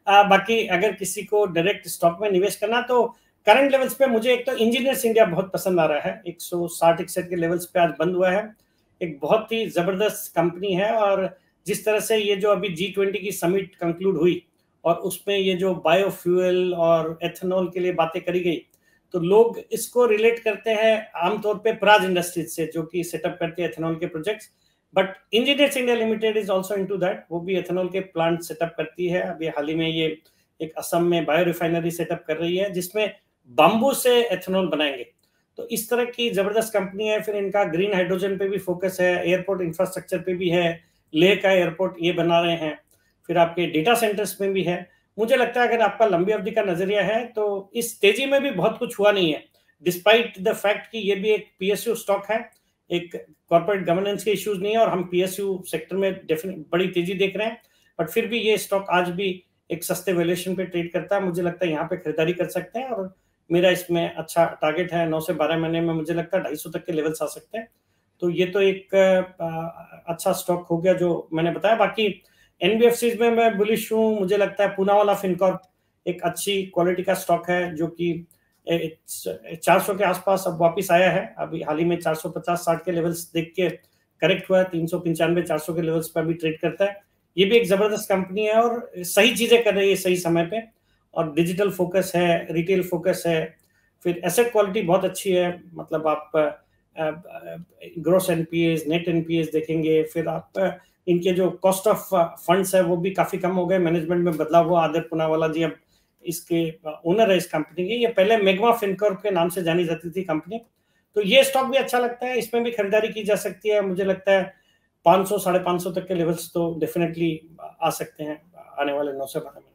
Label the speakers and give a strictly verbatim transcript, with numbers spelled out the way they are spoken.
Speaker 1: आ, बाकी अगर किसी को डायरेक्ट स्टॉक में निवेश करना तो करंट लेवल्स पे मुझे एक तो इंजीनियर्स इंडिया बहुत पसंद आ रहा है। एक सौ साठ इकसठ के लेवल्स पे आज बंद हुआ है। एक बहुत ही जबरदस्त कंपनी है, और जिस तरह से ये जो अभी जी ट्वेंटी की समिट कंक्लूड हुई और उसमें ये जो बायोफ्यूल और एथेनॉल के लिए बातें करी गई, तो लोग इसको रिलेट करते हैं आमतौर पे प्राज इंडस्ट्रीज से, जो कि सेटअप करते हैं एथेनॉल के projects. But engineers India limited is also into that, वो भी एथेनॉल के प्लांट सेटअप करती है। अभी हाल ही में ये एक असम में बायो रिफाइनरी सेटअप कर रही है जिसमें बाम्बू से एथेनॉल बनाएंगे। तो इस तरह की जबरदस्त कंपनी है। फिर इनका ग्रीन हाइड्रोजन पे भी फोकस है, एयरपोर्ट इंफ्रास्ट्रक्चर पे भी है, लेह का एयरपोर्ट ये बना रहे हैं, फिर आपके डेटा सेंटर्स में भी है। मुझे लगता है अगर आपका लंबी अवधि का नजरिया है तो इस तेजी में भी बहुत कुछ हुआ नहीं है, डिस्पाइट द फैक्ट कि ये भी एक पीएसयू स्टॉक है, एक कॉर्पोरेट गवर्नेंस के इश्यूज नहीं है, और हम पीएसयू सेक्टर में डेफिनेट बड़ी तेजी देख रहे हैं। बट फिर भी ये स्टॉक आज भी एक सस्ते वैल्यूएशन पे ट्रेड करता है। मुझे लगता है यहाँ पे खरीदारी कर सकते हैं, और मेरा इसमें अच्छा टारगेट है, नौ से बारह महीने में मुझे लगता है ढाई सौ तक के लेवल्स आ सकते हैं। तो ये तो एक अच्छा स्टॉक हो गया जो मैंने बताया। बाकी एनबीएफसीज में मैं बुलिश हूँ। मुझे लगता है पूना वाला फिनकॉर्प एक अच्छी क्वालिटी का स्टॉक है जो कि चार सौ के आसपास अब वापस आया है। अभी हाल ही में चार सौ पचास साठ के लेवल्स देख के करेक्ट हुआ है, तीन सौ पंचानवे चार सौ के लेवल्स पर भी ट्रेड करता है। ये भी एक जबरदस्त कंपनी है और सही चीजें कर रही है सही समय पे, और डिजिटल फोकस है, रिटेल फोकस है, फिर एसेट क्वालिटी बहुत अच्छी है। मतलब आप ग्रोस एनपीएस, नेट एनपीएस देखेंगे, फिर आप इनके जो कॉस्ट ऑफ फंड्स है वो भी काफी कम हो गए, मैनेजमेंट में बदलाव हुआ। आदित्य पूनावाला जी अब इसके ओनर है इस कंपनी के। ये पहले मेगमा फिनकॉर्प के नाम से जानी जाती थी कंपनी। तो ये स्टॉक भी अच्छा लगता है, इसमें भी खरीदारी की जा सकती है। मुझे लगता है पाँच सौ साढ़े पाँच सौ तक के लेवल्स तो डेफिनेटली आ सकते हैं आने वाले नौ से बारह महीने।